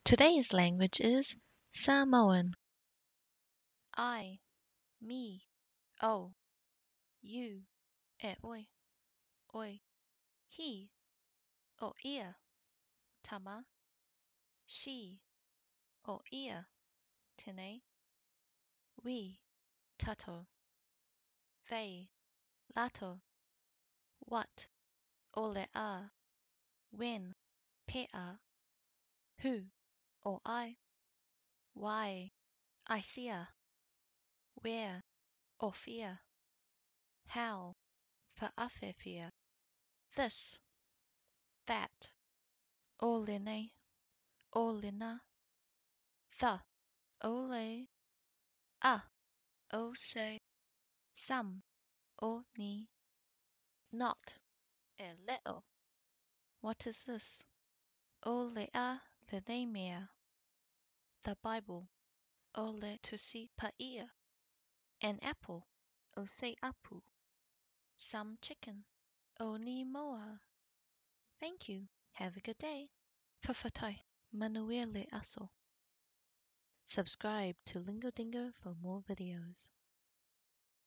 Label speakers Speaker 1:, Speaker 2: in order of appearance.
Speaker 1: Today's language is Samoan. I, me, o, you, e oi, oi, he, o ia, tama, she, o ia, tene, we, tato, they, lato, what, ole a, when, pea, who, or I, why, I see a, where, or fear, how, for afefia, this, that, oline, olina, the, ole, a, ose, some, o ni, not, e leo. What is this? Ole a lenemea, the Bible, ole tusi paia, an apple, ose apu, some chicken, oni moa. Thank you. Have a good day. Fafatai, manuele aso. Subscribe to LingoDingo for more videos.